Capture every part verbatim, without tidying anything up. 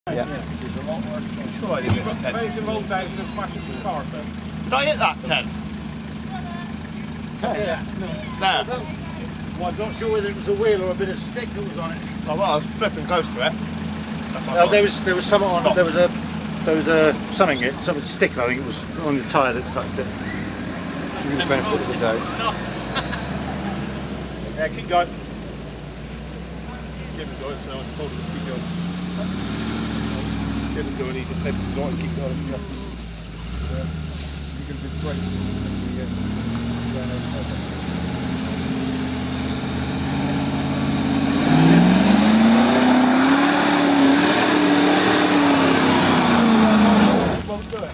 Yeah. Sure, I didn't get ten. Rolled down and smashed the car. Did I hit that ten? ten? Yeah. No. Well, I'm not sure whether it was a wheel or a bit of stick that was on it. Oh, well, I was flipping close to it. That's what I No, saw. there was there was something on it. Stop. There was a there was a something it something stick. I think it was on the tyre that touched it. You can benefit of the doubt. Yeah, keep going. Give him going, so I told him to keep going. Give him going, he can take him going and keep going. Yeah. Yeah. You can be great. Yeah. Won't do it.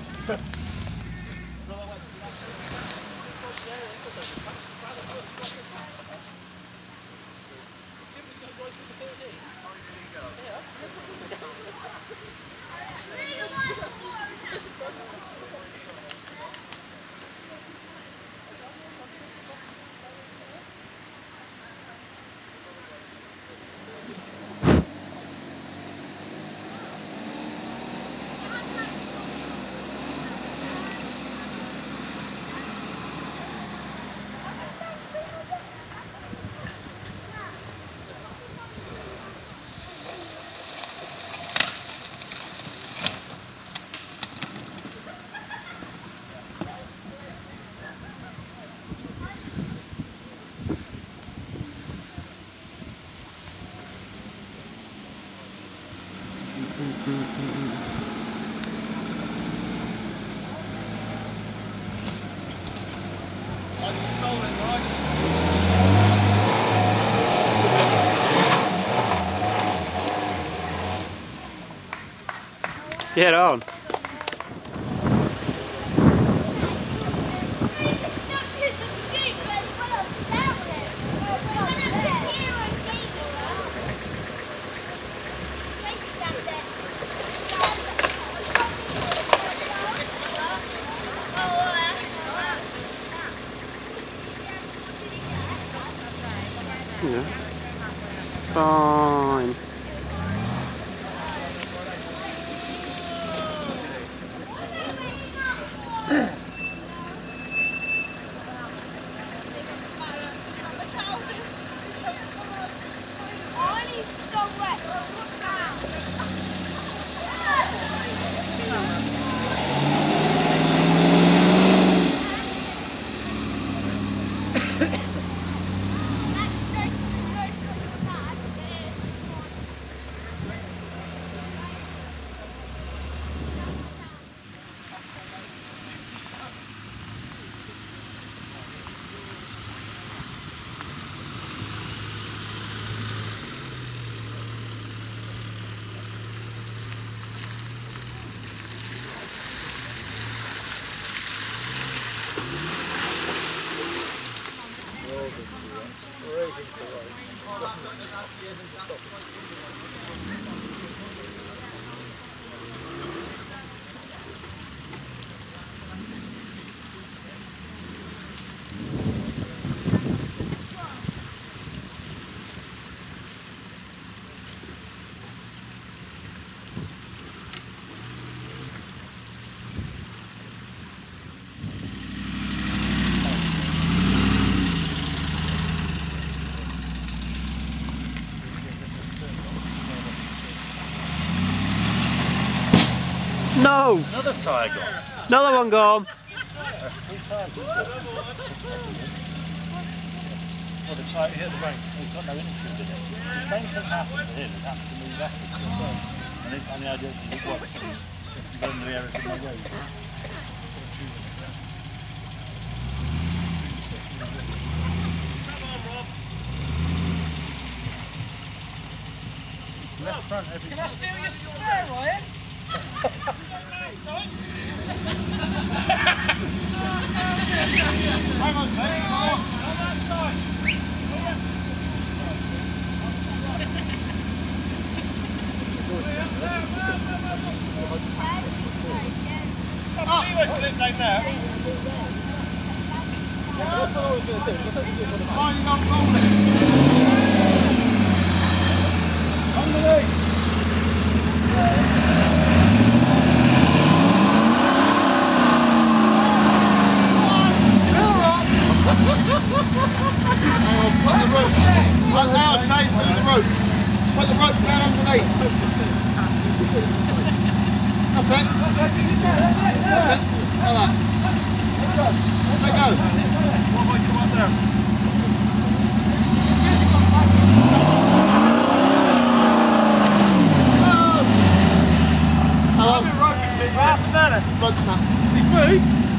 Get on. Yeah. Fine. No! Another tyre gone. Another one gone. Well, the tyre hit the brake. He's got no insurance in it. The same thing happened to him. It happened to me backwards. And it's on the idea that it works. You go in the area of my road. Left front every Can I steal your spare, Ryan? Hang on, mate. Come on. Oh, you won't slip down there. That's what I was going to do. Fine, you don't roll it. Underneath! Right now, chain through the rope. Put the rope down underneath. That's it. That's it. Like that. Let go. What might come up there? Hello. Rope snap. Rope snap. He's moved.